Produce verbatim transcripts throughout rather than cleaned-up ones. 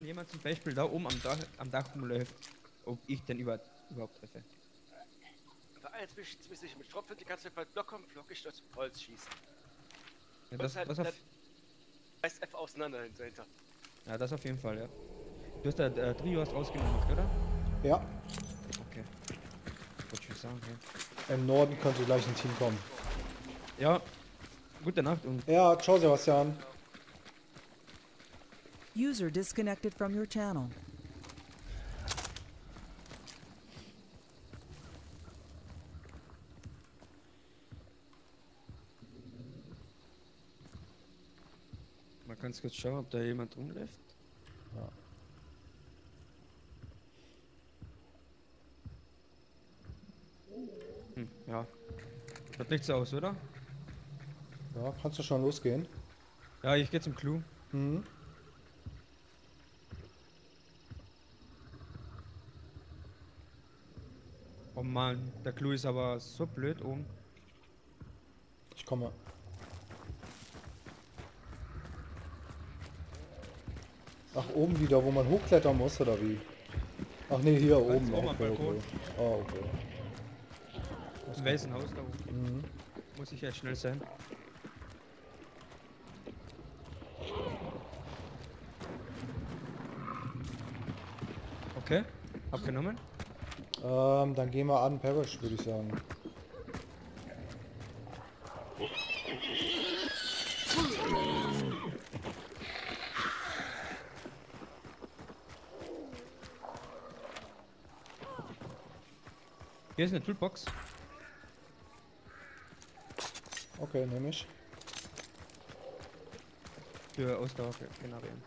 jemand zum Beispiel da oben am Dach, am Dach rumläuft, ob ich den über, überhaupt treffe. Bei eins bin ich ziemlich sicher, mit Schrotflinte kannst du einfach locker und flockig durch Holz schießen. Ja, Und das, halt das, auf, reißt einfach auseinander dahinter. ja, das auf jeden Fall, ja. Du hast da äh, Trio hast rausgenommen, oder? Ja, Okay. Wollte ich sagen, im Norden könnte gleich ein Team kommen. ja. Ja, gute Nacht und Ja, ciao Sebastian. User disconnected from your channel. mal ganz kurz schauen, ob da jemand rumläuft. Ja. Hm, ja. Schaut nichts aus, oder? Ja, kannst du schon losgehen? Ja, ich gehe zum Clou. Mhm. Oh Mann, der Clou ist aber so blöd oben. Ich komme. Ach, oben wieder, wo man hochklettern muss, oder wie? Ach nee, hier Ganz oben. oben am Okay, Balkon. okay. Oh, okay. Im Waisenhaus da oben. Mhm. Muss ich ja schnell sein. Okay, abgenommen. Ähm, dann gehen wir an Parish, würde ich sagen. Hier ist eine Toolbox. Okay, nehme ich. Für Ausdauergenerierung.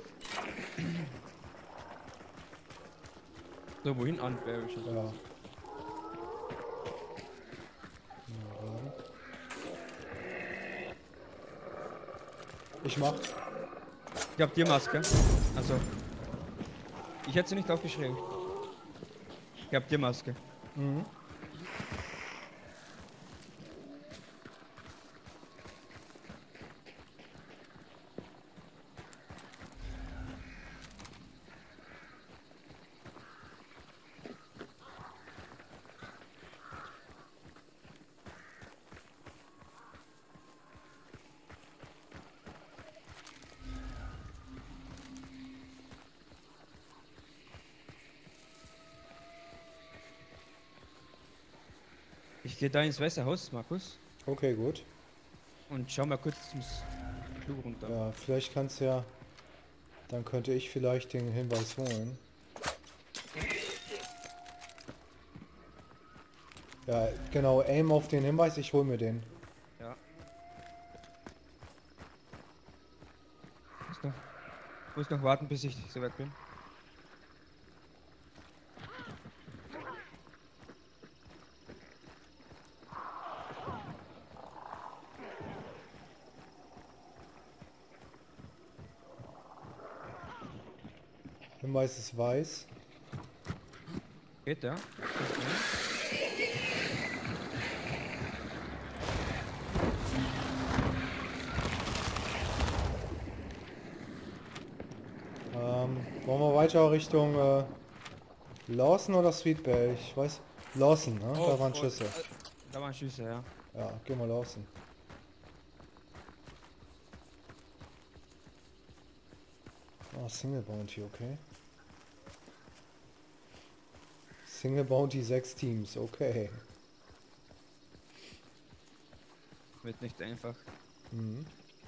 So, wohin an? Wäre schon. Ja. Ich mach. Ich hab dir Maske. Also. Ich hätte sie nicht aufgeschrieben. Ich hab dir Maske. Mhm. Ich gehe da ins Weiße Haus, Markus. Okay, gut. Und schau mal kurz zum Clou runter. Ja, vielleicht kannst du ja... Dann könnte ich vielleicht den Hinweis holen. Ja, genau. Aim auf den Hinweis, ich hol mir den. Ja. Muss noch, muss noch warten, bis ich soweit bin. Hinweis ist weiß. Geht ja. Ähm, wollen wir weiter Richtung äh, Lawson oder Sweet Bay? Ich weiß. Lawson, ne? Oh, da waren oh, Schüsse. äh, Da waren Schüsse, ja. Ja, gehen wir Lawson. Oh, Single Bounty, okay. Single Bounty sechs Teams, okay. Wird nicht einfach. Mhm.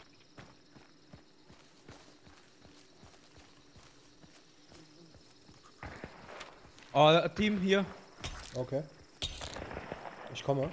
Oh, Team hier. Okay. Ich komme.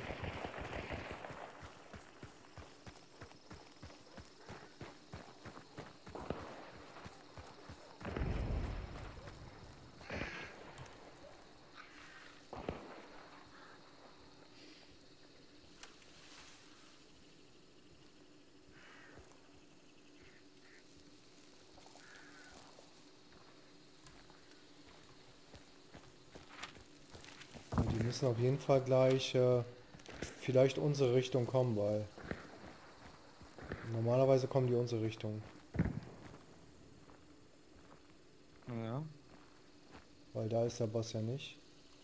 Die müssen auf jeden Fall gleich äh, vielleicht unsere Richtung kommen, weil normalerweise kommen die unsere Richtung. Ja. Weil da ist der Boss ja nicht.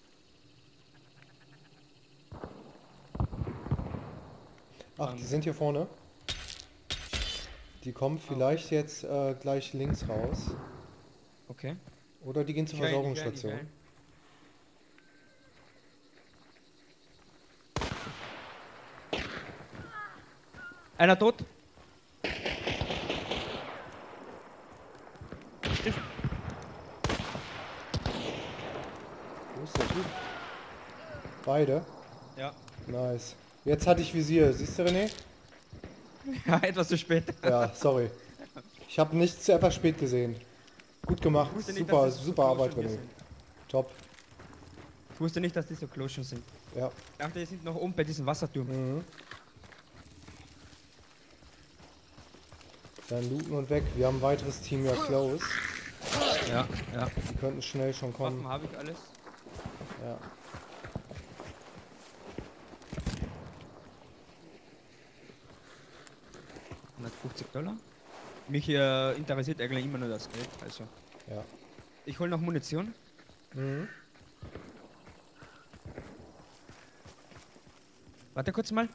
Ach, die Ähm. sind hier vorne. Die kommen vielleicht jetzt äh, gleich links raus. Okay. Oder die gehen zur Ich höre ihn, ich höre ihn, ich höre Versorgungsstation. ihn. Einer tot. Wo ist der Typ? Beide? Ja. Nice. Jetzt hatte ich Visier. Siehst du, René? Ja, etwas zu spät. Ja, sorry. Ich habe nichts etwas spät gesehen. Gut gemacht. Ich wusste nicht, Super, dass die so super close Arbeit, schon hier René. sind. Top. Ich wusste nicht, dass die so close schon sind. Ja. Ich dachte, die sind noch oben bei diesem Wasserturm. Mhm. Dann looten und weg. Wir haben ein weiteres Team ja close. Ja, ja. Die könnten schnell schon Waffen kommen. habe ich alles. Ja. hundertfünfzig Dollar. Mich äh, interessiert eigentlich immer nur das Geld. Also, Ja. ich hole noch Munition. Mhm. Warte kurz mal.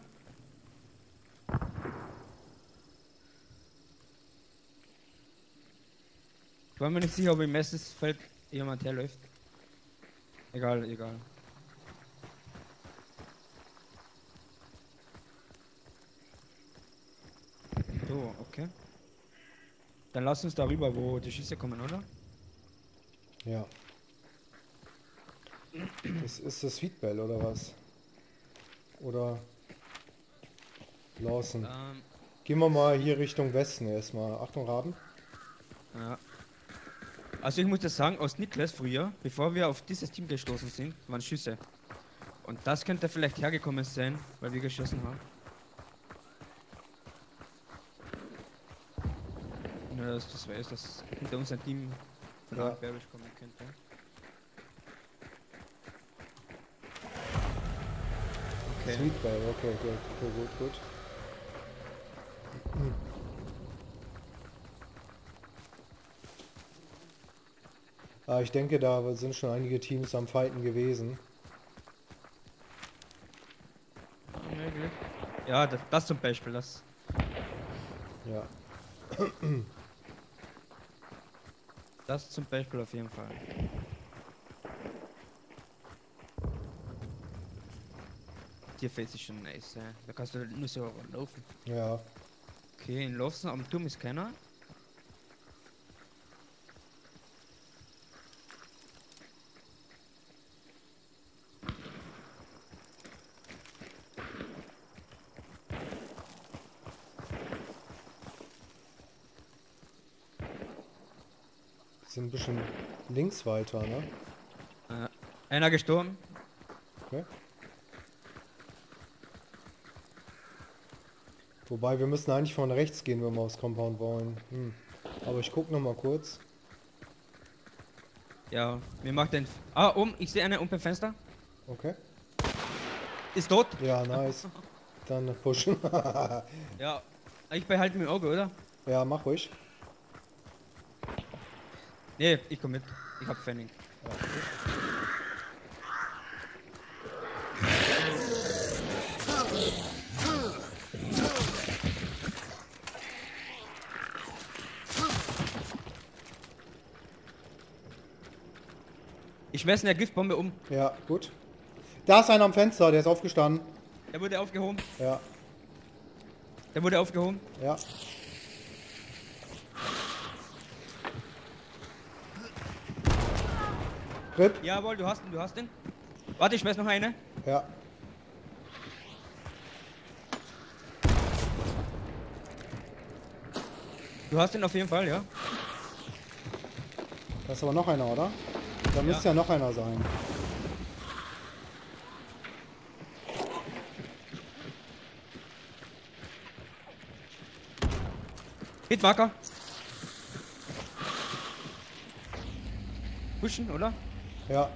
Ich war mir nicht sicher, ob im Messesfeld jemand herläuft. Egal, egal. So, okay. Dann lass uns darüber, wo die Schüsse kommen, oder? Ja. Das ist das Sweetbell oder was? Oder Lawson. Ähm, Gehen wir mal hier Richtung Westen erstmal. Achtung, Raben. ja. Also ich muss das sagen, aus Niklas früher, bevor wir auf dieses Team gestoßen sind, waren Schüsse. Und das könnte vielleicht hergekommen sein, weil wir geschossen haben. Ja, dass das weiß, dass hinter uns ein Team von Ja. Ark Bearish kommen könnte. Okay. Sweetbell, okay, gut, gut, gut, gut. Ah, ich denke, da sind schon einige Teams am Fighten gewesen. Möglich. Ja, das, das zum Beispiel, das. Ja. Das zum Beispiel auf jeden Fall. Tierface ist schon nice, ja. Da kannst du nur so laufen. Ja. Okay, in Lawson am Turm ist keiner. Sind ein bisschen links weiter, ne? Äh, einer gestorben. Okay. Wobei, wir müssen eigentlich von rechts gehen, wenn wir aufs Compound wollen. Hm. Aber ich guck noch mal kurz. Ja, mir macht den. Ah, um, ich sehe einen um beim Fenster. Okay. Ist tot. Ja, nice. Dann pushen. Ja, ich behalte mein Auge, oder? Ja, mach ruhig. Nee, ich komm mit. Ich hab Pfennig. Ja, gut. Ich schmeiß eine Giftbombe um. Ja, gut. Da ist einer am Fenster, der ist aufgestanden. Der wurde aufgehoben. Ja, Der wurde aufgehoben. ja. Rip. Jawohl, du hast ihn, du hast ihn. Warte, ich schmeiß noch eine. Ja. Du hast ihn auf jeden Fall, ja. Da ist aber noch einer, oder? Da müsste ja noch einer sein. Hitmarker. Pushen, oder? Ja.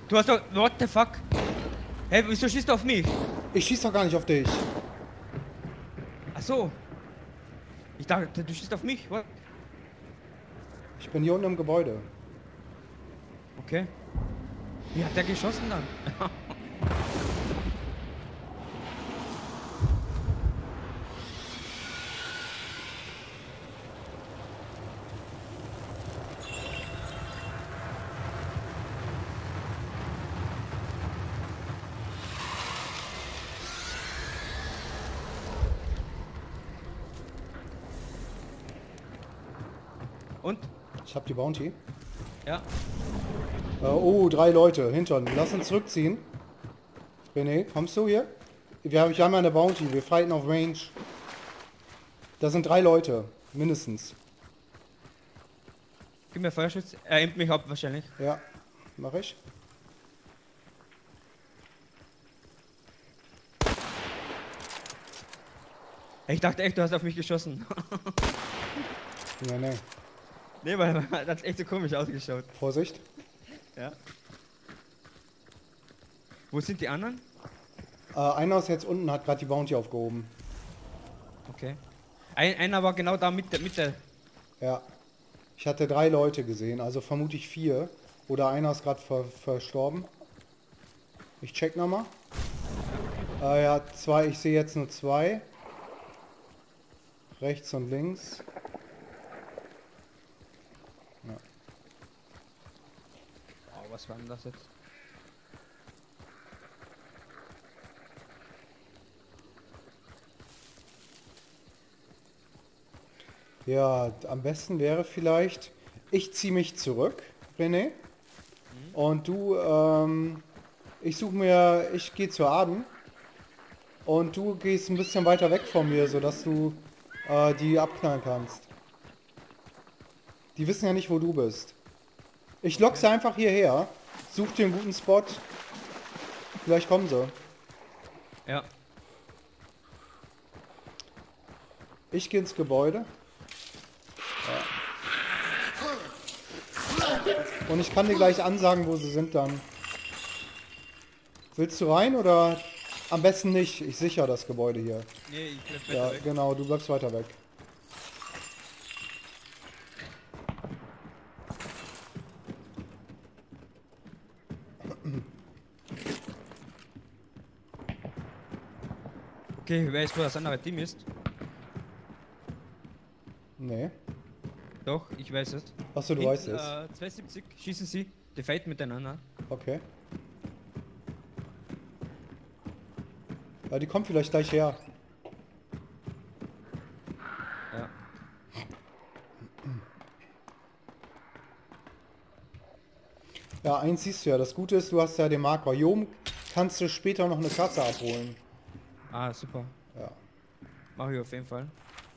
Du hast doch... What the fuck? Hä, wieso schießt du auf mich? Ich schieß doch gar nicht auf dich. Ach so. Ich dachte, du schießt auf mich. What? Ich bin hier unten im Gebäude. Okay. Wie hat der geschossen dann? Und? Ich hab die Bounty. Ja. Äh, oh, drei Leute hinter uns. Lass uns zurückziehen. René, kommst du hier? Wir haben, wir haben eine Bounty. Wir fighten auf Range. Da sind drei Leute. Mindestens. Gib mir Feuerschutz. Er aimt mich ab wahrscheinlich. Ja, mach ich. Ich dachte echt, du hast auf mich geschossen. Nee, nee. Nee, weil das hat echt so komisch ausgeschaut. Vorsicht. Ja. Wo sind die anderen? Äh, einer ist jetzt unten, hat gerade die Bounty aufgehoben. Okay. Ein, einer war genau da mit der, mit der... Ja. Ich hatte drei Leute gesehen, also vermute ich vier. Oder einer ist gerade ver verstorben. Ich check nochmal. Äh, ja, zwei, ich sehe jetzt nur zwei. Rechts und links. Ja. Oh, was war denn das jetzt? Ja, am besten wäre vielleicht, ich ziehe mich zurück, René. Mhm. Und du, ähm, ich suche mir, ich gehe zur Aden. Und du gehst ein bisschen weiter weg von mir, sodass du äh, die abknallen kannst. Die wissen ja nicht, wo du bist. Ich lock sie einfach hierher. Such dir einen guten Spot. Vielleicht kommen sie. Ja. Ich gehe ins Gebäude. Ja. Und ich kann dir gleich ansagen, wo sie sind dann. Willst du rein oder am besten nicht? Ich sichere das Gebäude hier. Nee, ich bleib Ja, weiter weg. genau, du bleibst weiter weg. Okay, wer weiß, wo das andere Team ist? Nee. Doch, ich weiß es. Achso, du Hinten, weißt es. Äh, zwei siebzig, schießen sie. Die fighten miteinander. Okay. Ja, die kommt vielleicht gleich her. Ja. Ja, eins siehst du ja. Das Gute ist, du hast ja den Marker. Hier oben kannst du später noch eine Katze abholen. Ah, super. Ja. Mach ich auf jeden Fall.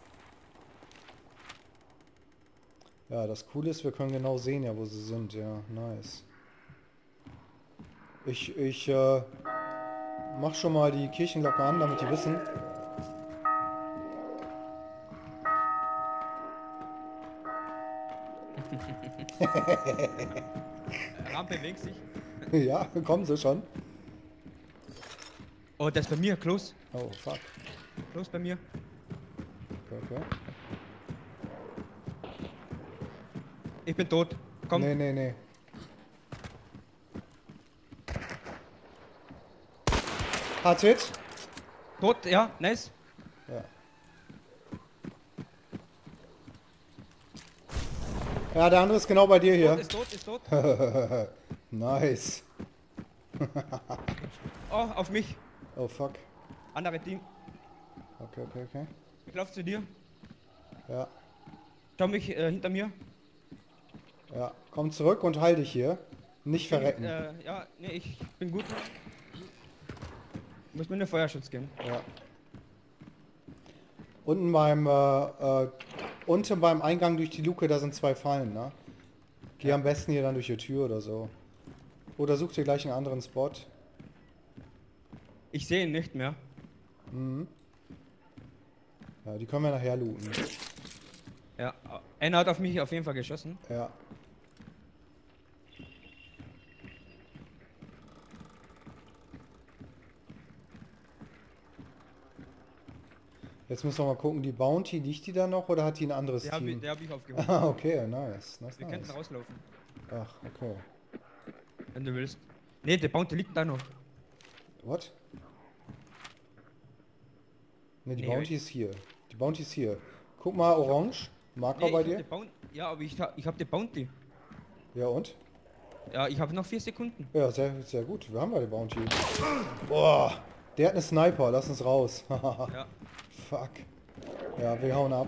Ja, das Coole ist, wir können genau sehen, ja, wo sie sind. Ja, nice. Ich, ich, äh, mach schon mal die Kirchenglocke an, damit die wissen. Rampe bewegt sich. Ja, kommen sie schon. Oh, das ist bei mir, close. Oh, fuck. Close bei mir. Okay, okay. Ich bin tot. Komm. Nee, nee, nee. Hard Hit. Tot, ja, nice. Ja. Ja, der andere ist genau bei dir hier. Tot, ist tot, ist tot. Nice. Oh, auf mich. Oh, fuck. Andere Team. Okay, okay, okay. Ich lauf zu dir. Ja, Schau mich äh, hinter mir. ja. Komm zurück und heil dich hier. Nicht verrecken. Äh, ja, nee, ich bin gut. Muss mir nur Feuerschutz geben. Ja. Unten beim, äh, äh, unten beim Eingang durch die Luke, da sind zwei Fallen, ne? Geh Ja. am besten hier dann durch die Tür oder so. Oder such dir gleich einen anderen Spot. Ich sehe ihn nicht mehr. Mhm. Ja, die können wir nachher looten. Ja, einer hat auf mich auf jeden Fall geschossen. Ja. Jetzt müssen wir mal gucken, die Bounty, liegt die da noch oder hat die ein anderes Der habe ich, Team? der hab ich aufgehoben. Ah, okay, nice. nice, Wir nice. könnten rauslaufen, Ach, okay. wenn du willst. Ne, der Bounty liegt da noch. What? Ne, die Nee, Bounty ich- ist hier. Die Bounty ist hier. Guck mal, orange. Marker Nee, bei ich hab dir? die Bounty. Ja, aber ich, ha- ich habe die Bounty. Ja und? Ja, ich habe noch vier Sekunden. Ja, sehr, sehr gut. Wir haben ja die Bounty. Boah, der hat eine Sniper. Lass uns raus. Ja. Fuck. Ja, wir hauen ab.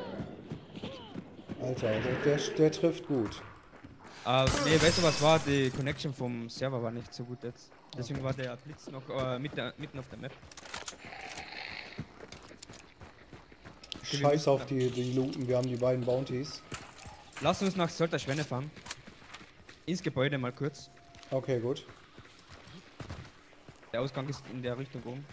Alter, der, der, der trifft gut. Äh, nee, weißt du was war? Die Connection vom Server war nicht so gut jetzt. Deswegen Okay. war der Blitz noch äh, mit der, mitten auf der Map. wir Scheiß müssen auf dann- die, die Looten. Wir haben die beiden Bounties. Lass uns nach Solter Schwenne fahren. Ins Gebäude mal kurz. Okay, gut. Der Ausgang ist in der Richtung oben.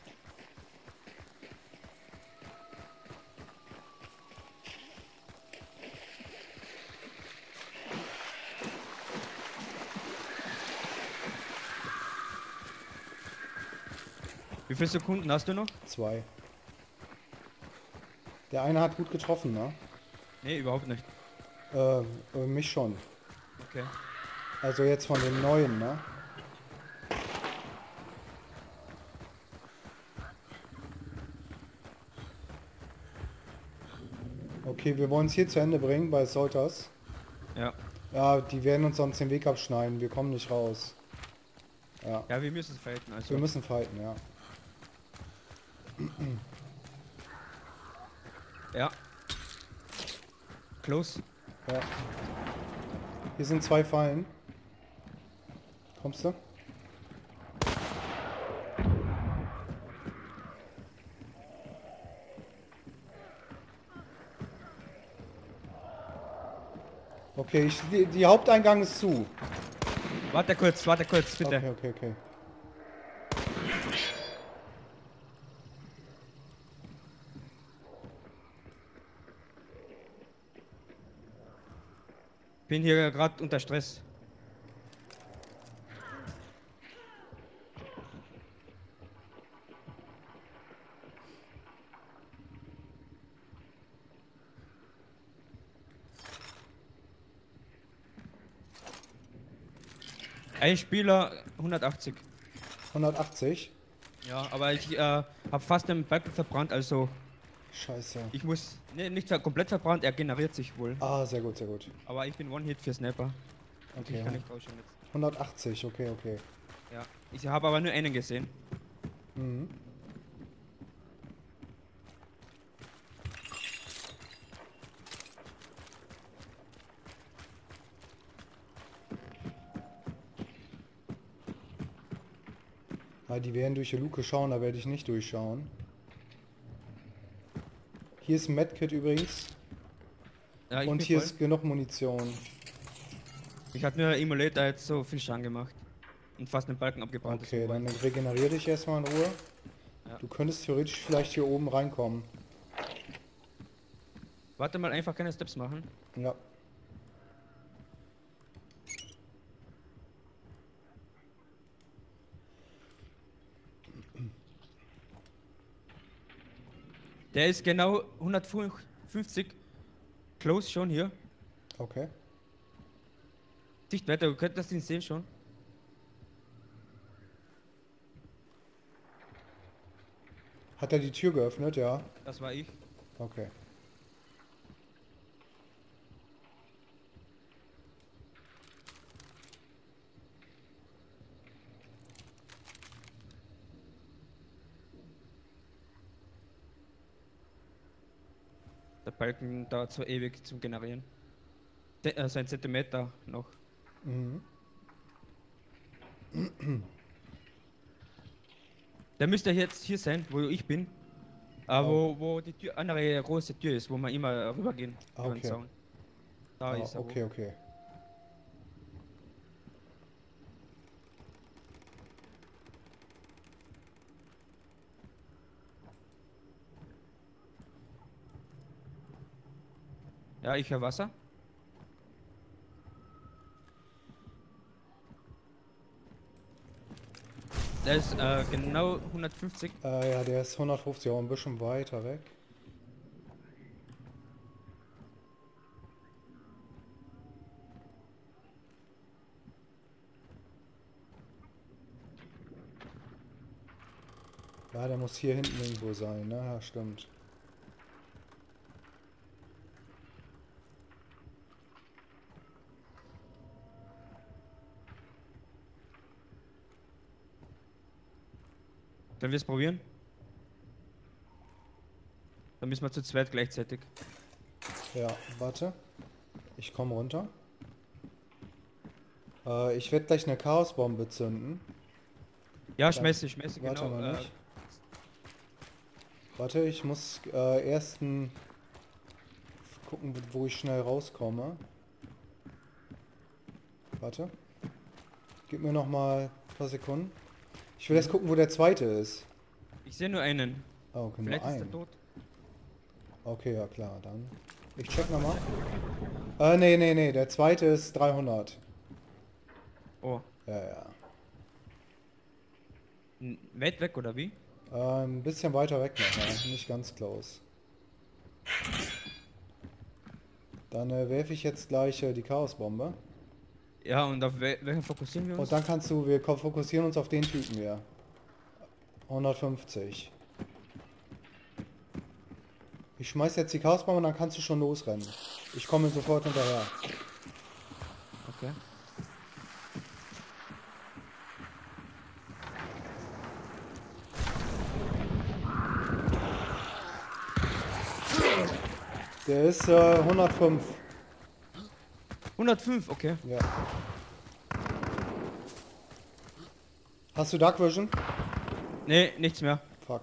Wie viele Sekunden hast du noch? Zwei. Der eine hat gut getroffen, ne? Nee, überhaupt nicht. Äh, äh, mich schon. Okay. Also jetzt von den neuen, ne? Okay, wir wollen es hier zu Ende bringen bei Solters. Ja. Ja, die werden uns sonst den Weg abschneiden. Wir kommen nicht raus. Ja, Ja, wir müssen es fighten. Also. wir müssen fighten, ja. Ja. Close. ja. Hier sind zwei Fallen. Kommst du? Okay, ich, die, die Haupteingang ist zu. Warte kurz, warte kurz, bitte. Okay, okay, okay. Bin hier gerade unter Stress. Ein Spieler hundertachtzig. hundertachtzig. Ja, aber ich äh, habe fast den Balken verbrannt, also Scheiße. ich muss ne, nicht ver- komplett verbrannt, er generiert sich wohl. Ah, sehr gut, sehr gut. Aber ich bin One-Hit für Sniper. Und Okay. ich kann nicht rausschauen jetzt. hundertachtzig, okay, okay. Ja. Ich habe aber nur einen gesehen. Mhm. Ah, die werden durch die Luke schauen, da werde ich nicht durchschauen. Hier ist ein Medkit übrigens. Ja, ich Und bin hier voll. ist genug Munition. Ich habe nur Emulator jetzt so viel Schaden gemacht. Und fast den Balken abgebrannt. Okay, deswegen dann regeneriere dich erstmal in Ruhe. Ja. Du könntest theoretisch vielleicht hier oben reinkommen. Warte mal, einfach keine Steps machen. Ja. Der ist genau hundertfünfzig close schon hier. Okay. Sichtweite, du könntest ihn sehen schon. Hat er die Tür geöffnet? Ja. Das war ich. Okay. Der Balken dauert so ewig zum Generieren. De äh, so ein Zentimeter noch. Mhm. Der müsste jetzt hier sein, wo ich bin. Äh, Oh. wo, wo die Tür, andere große Tür ist, wo wir immer rübergehen. Ah, über den okay. Zaun. Da Ah, ist er. okay, okay. Ja, ich höre Wasser. Der ist äh, genau hundertfünfzig. Äh, ja, der ist hundertfünfzig, aber ein bisschen weiter weg. Ja, der muss hier hinten irgendwo sein, ne? Ja, stimmt. Sollen wir es probieren? Dann müssen wir zu zweit gleichzeitig. Ja, warte. Ich komme runter. Äh, ich werde gleich eine Chaosbombe zünden. Ja, schmeiße, schmeiße, Warte genau. mal Äh, nicht. Warte, ich muss äh, erst ein gucken, wo ich schnell rauskomme. Warte. Gib mir noch mal ein paar Sekunden. Ich will erst gucken, wo der zweite ist. ich sehe nur einen. Oh, okay, nur Vielleicht ist er ein. tot. Okay, ja klar, dann. Ich check nochmal. Äh, nee, nee, nee, der zweite ist dreihundert. Oh. Ja, ja. N- Weit weg oder wie? Äh, ein bisschen weiter weg noch, ja. Nicht ganz close. Dann äh, werfe ich jetzt gleich äh, die Chaosbombe. Ja, und auf wel welchen fokussieren wir uns? Und dann kannst du, wir ko- fokussieren uns auf den Typen hier. hundertfünfzig. Ich schmeiß jetzt die Chaosbombe und dann kannst du schon losrennen. Ich komme sofort hinterher. Okay. Der ist äh, hundertfünf. hundertfünf, okay. Ja. Hast du Dark Vision? Nee, nichts mehr. Fuck.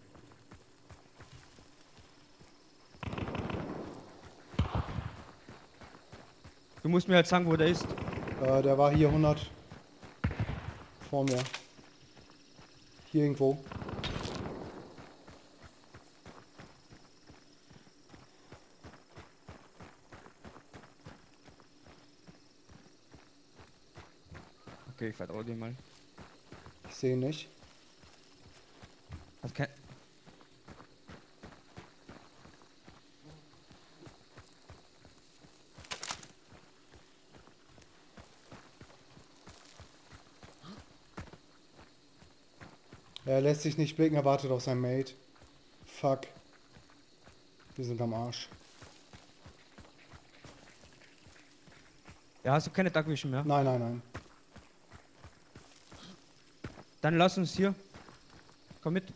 Du musst mir halt sagen, wo der ist. Äh, der war hier hundert. Vor mir. Hier irgendwo. Okay, ich vertraue dir mal. Ich sehe ihn nicht. Hast kein... Er lässt sich nicht blicken, er wartet auf sein Mate. Fuck. Wir sind am Arsch. Ja, hast du keine Dark Vision mehr? Nein, nein, nein. Dann lass uns hier. Komm mit.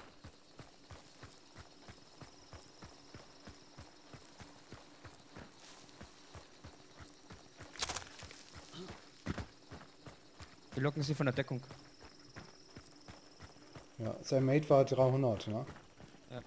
Wir locken sie von der Deckung. Ja, sein Mate war dreihundert, ne? Ja.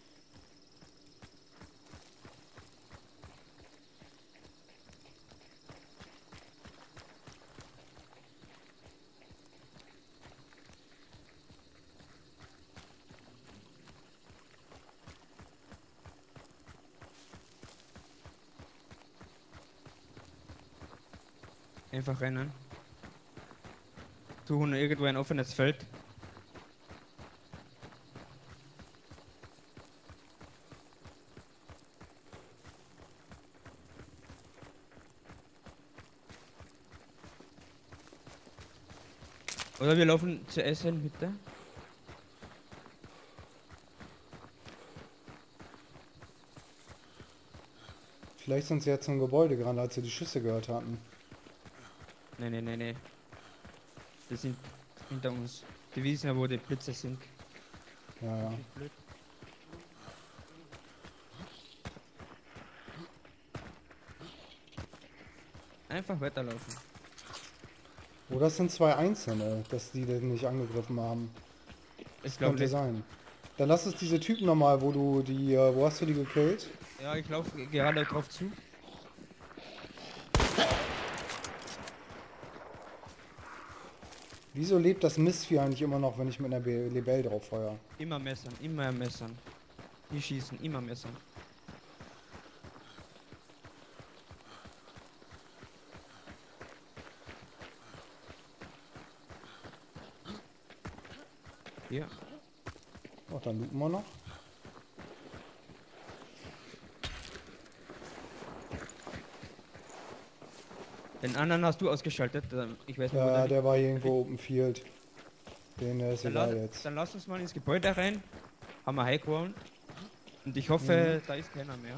Einfach rennen. Suchen irgendwo ein offenes Feld. Oder wir laufen zur Essen-Hütte. Vielleicht sind sie jetzt zum Gebäude gerannt, als sie die Schüsse gehört hatten. Nee, nee, nee, nee. Die sind hinter uns. Die wissen ja, wo die Blitze sind. Ja, ja. Blöd. Einfach weiterlaufen. Oder es sind zwei Einzelne, dass die den nicht angegriffen haben. Ich glaube Könnte nicht. sein. Dann lass uns diese Typen nochmal, wo du die, äh, wo hast du die gekillt? Ja, ich laufe gerade drauf zu. Wieso lebt das Mistvieh eigentlich immer noch, wenn ich mit einer Be- Lebel drauf feuer? Immer messern, immer messern. Die schießen, immer messern. Hier. Ach, dann looten wir noch. Den anderen hast du ausgeschaltet. ähm, Ich weiß nicht, wo Ja, der der war hier irgendwo Open Field. Den äh, ist Dann, egal la jetzt. dann lass uns mal ins Gebäude rein. Haben wir heimgeholt. Und ich hoffe, Mhm. da ist keiner mehr.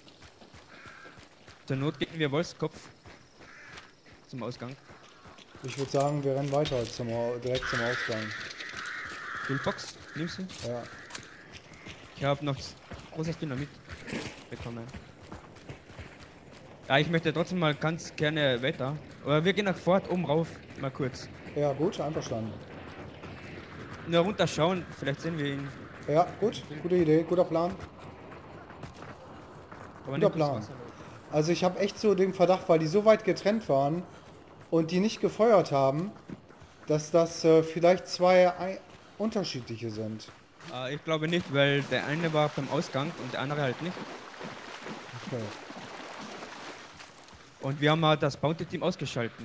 Zur Not gehen wir Wolfskopf zum Ausgang. Ich würde sagen, wir rennen weiter zum, Au- direkt zum Ausgang. Toolbox, nimmst du? Ja. Ich habe noch s- großes Dynamit bekommen. Ja, ich möchte trotzdem mal ganz gerne weiter. Aber wir gehen nach fort, oben rauf, mal kurz. Ja, gut, einverstanden. Nur runterschauen, vielleicht sehen wir ihn. Ja, gut, gute Idee, guter Plan. Aber Guter nicht durchs Plan. Wasser laufen. Also ich habe echt so den Verdacht, weil die so weit getrennt waren und die nicht gefeuert haben, dass das äh, vielleicht zwei ei- unterschiedliche sind. Äh, ich glaube nicht, weil der eine war beim Ausgang und der andere halt nicht. Okay. Und wir haben halt das Bounty-Team ausgeschalten.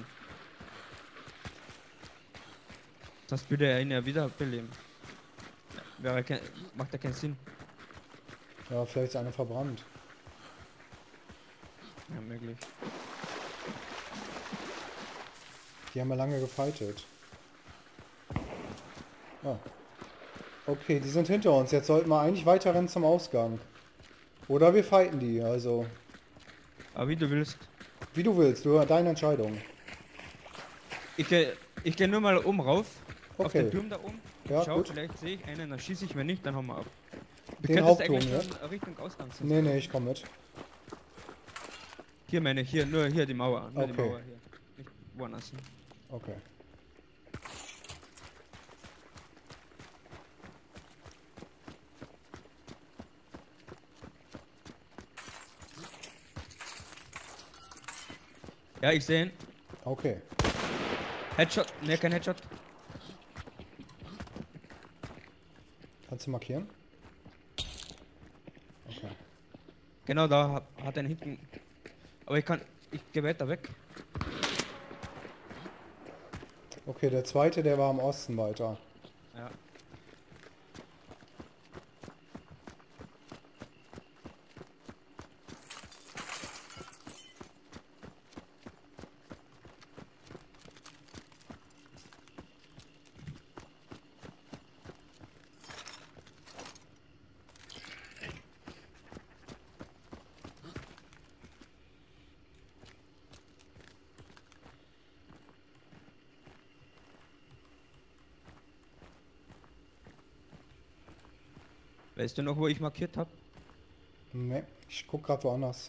Sonst würde er ihn ja wiederbeleben. Wäre kein, macht ja keinen Sinn. Ja, vielleicht ist einer verbrannt. Ja, möglich. Die haben ja lange gefightet. Ah. Okay, die sind hinter uns. Jetzt sollten wir eigentlich weiter rennen zum Ausgang. Oder wir fighten die, also Aber wie du willst. wie du willst, du, deine Entscheidung. Ich gehe ich geh nur mal oben rauf. Auf Okay. den Turm da oben. Ja, Schau, gut. vielleicht sehe ich einen, dann schieße ich mir nicht, dann hauen wir ab. Du Den könntest Hauptturm, eigentlich ja? schon Richtung Ausgang sein. Nee, nee, ich komme mit. Hier meine, hier, nur hier die Mauer. Nur die Okay. Mauer hier. Nicht woanders hin. Okay. Ja, ich sehe ihn. Okay. Headshot. Ne, kein Headshot. Kannst du markieren? Okay. Genau da hat, hat er einen hinten. Aber ich kann. Ich gehe weiter weg. Okay, der zweite, der war im Osten weiter. Ja. Weißt du noch, wo ich markiert habe? Nee, ich guck gerade woanders.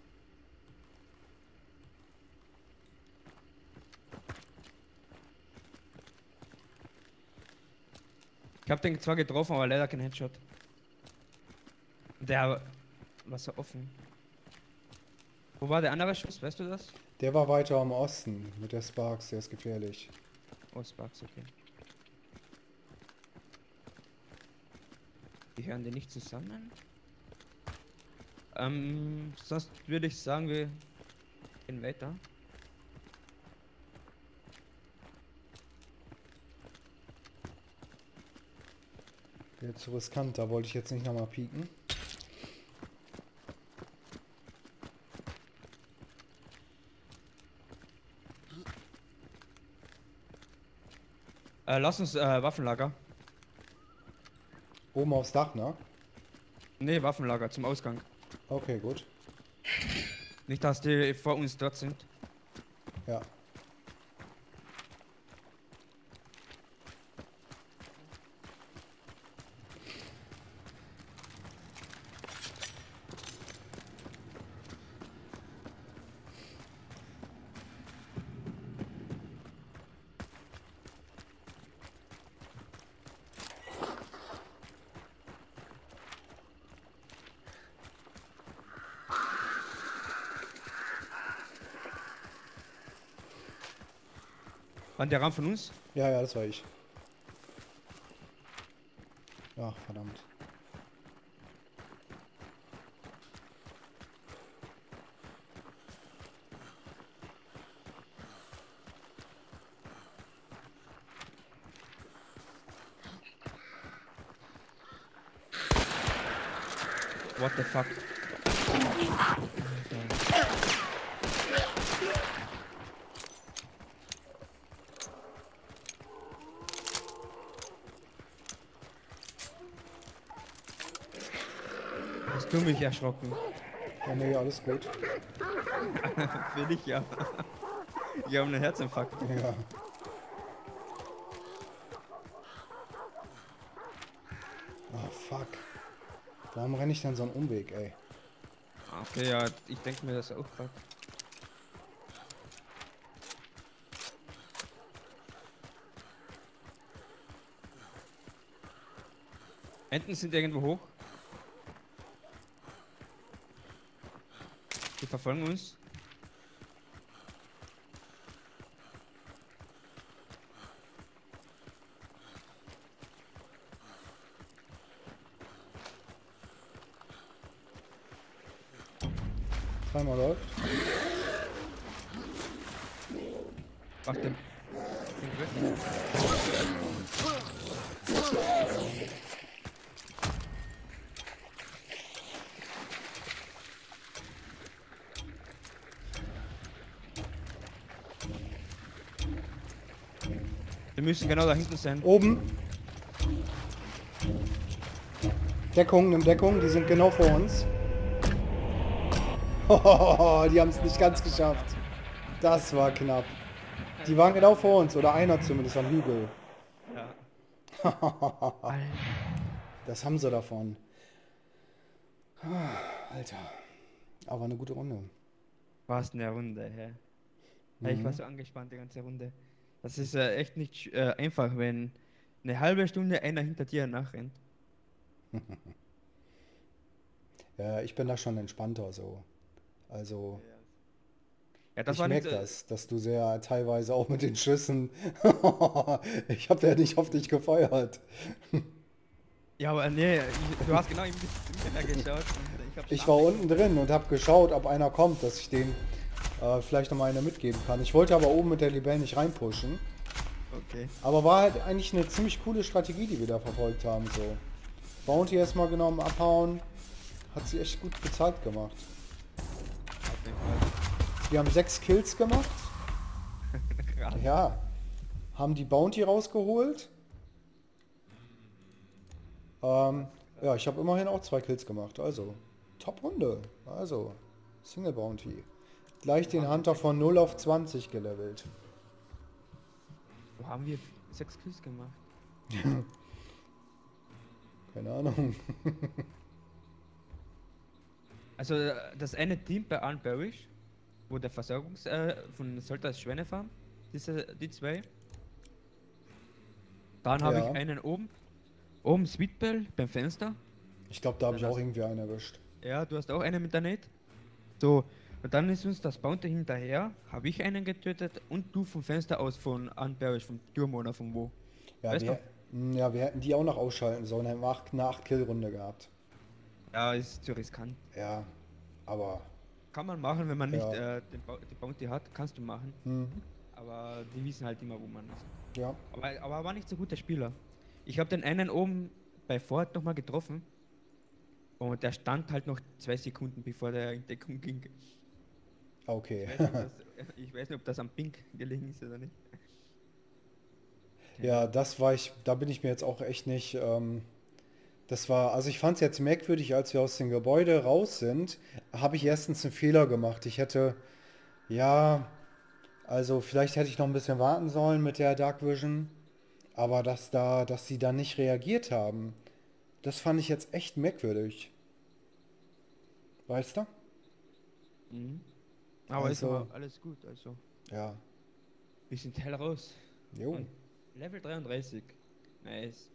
Ich habe den zwar getroffen, aber leider kein Headshot. Der war so offen. Wo war der andere Schuss? Weißt du das? Der war weiter im Osten mit der Sparks, der ist gefährlich. Oh, Sparks, okay. Die hören die nicht zusammen? Ähm, sonst würde ich sagen, wir gehen weiter. Wäre zu riskant, da wollte ich jetzt nicht nochmal pieken. Äh, lass uns äh, Waffenlager. Oben aufs Dach, ne? Ne, Waffenlager zum Ausgang. Okay, gut. Nicht, dass die vor uns dort sind. Ja. War der Raum von uns? Ja, ja, das war ich. Ach, verdammt. What the fuck? Hast du mich erschrocken? Ja, nee, alles gut. Für dich, ja. Ich habe einen Herzinfarkt. Ja. Oh, fuck. Warum renne ich denn so einen Umweg, ey? Okay, ja, ich denke mir das auch gerade. Enten sind irgendwo hoch. Die verfolgen uns. Timer läuft. Warte. Sind weg. Wir müssen genau da hinten sein. Oben. Deckung, nimm Deckung, die sind genau vor uns. Oh, die haben es nicht ganz geschafft. Das war knapp. Die waren genau vor uns, oder einer zumindest am Hügel. Ja. Das haben sie davon. Alter. Aber eine gute Runde. War's eine Runde, hä? Ja, ich war so angespannt die ganze Runde. Das ist äh, echt nicht sch- äh, einfach, wenn eine halbe Stunde einer hinter dir nachrennt. Ja, ich bin da schon entspannter so. Also, Ja, das ich war nicht merke so, das, dass du sehr teilweise auch mit den Schüssen. Ich habe ja nicht auf dich gefeuert. Ja, aber nee, ich, du hast genau im Internet geschaut. Und ich, hab's Ich war nachgeguckt. unten drin und habe geschaut, ob einer kommt, dass ich den äh, vielleicht noch mal eine mitgeben kann. Ich wollte aber oben mit der Libelle nicht reinpushen. Okay. Aber war halt eigentlich eine ziemlich coole Strategie, die wir da verfolgt haben. So. Bounty erstmal genommen, abhauen. Hat sie echt gut bezahlt gemacht. Auf jeden Fall. Wir haben sechs Kills gemacht. Krass. Ja. Haben die Bounty rausgeholt. Ähm, ja, ich habe immerhin auch zwei Kills gemacht. Also, Top-Runde. Also, Single Bounty. Gleich den Hunter von null auf zwanzig gelevelt. Wo haben wir f- sechs Kills gemacht? Keine Ahnung. Also äh, das eine Team bei Arn Barish, wo der Versorgungs äh, von Soltas Schweinefarm, diese, die zwei. Dann habe Ja. ich einen oben, oben Sweetbell beim Fenster. Ich glaube, da habe ich Dann auch hast- irgendwie einen erwischt. Ja, du hast auch einen mit der Net. So, und dann ist uns das Bounty hinterher, habe ich einen getötet und du vom Fenster aus von Arn Barish, vom Turm oder von wo. Ja, Weißt wir, Hm, ja, wir hätten die auch noch ausschalten sollen. Hätten wir acht- eine acht Kill Runde gehabt. Ja, ist zu riskant. Ja, aber Kann man machen, wenn man nicht Ja. äh, den Bau- die Bounty hat, kannst du machen. hm, Aber die wissen halt immer, wo man ist. ja. Aber, aber er war nicht so guter Spieler. Ich habe den einen oben bei Ford nochmal getroffen. Und der stand halt noch zwei Sekunden, bevor der in Deckung ging. Okay. Ich weiß nicht, ob das, ich weiß nicht, ob das am Pink gelegen ist oder nicht. Ja, das war ich, da bin ich mir jetzt auch echt nicht. Ähm, das war, also ich fand es jetzt merkwürdig, als wir aus dem Gebäude raus sind, habe ich erstens einen Fehler gemacht. Ich hätte, ja, also vielleicht hätte ich noch ein bisschen warten sollen mit der Dark Vision, aber dass da, dass sie da nicht reagiert haben, das fand ich jetzt echt merkwürdig. Weißt du? Mhm. Aber ist Also- aber alles gut, also. Ja. Wir sind hell raus. Jo. Und Level dreiunddreißig. Nice.